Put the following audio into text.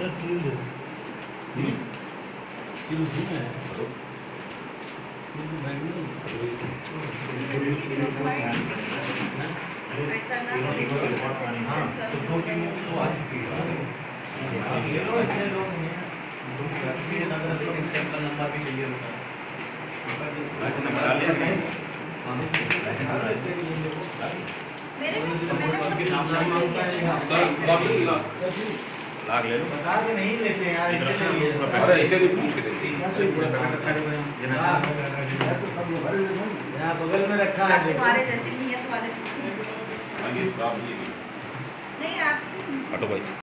Sir seal है ऐसा ना हो कि सैंपल नंबर भी चाहिए होता है। लाग ले लो। बता के नहीं लेते यार, ऐसे ले अरे ऐसे नहीं पूछ के देते। यहाँ बगल में रखा है। तुम्हारे जैसे नियत वाले नहीं नहीं आप हटो भाई।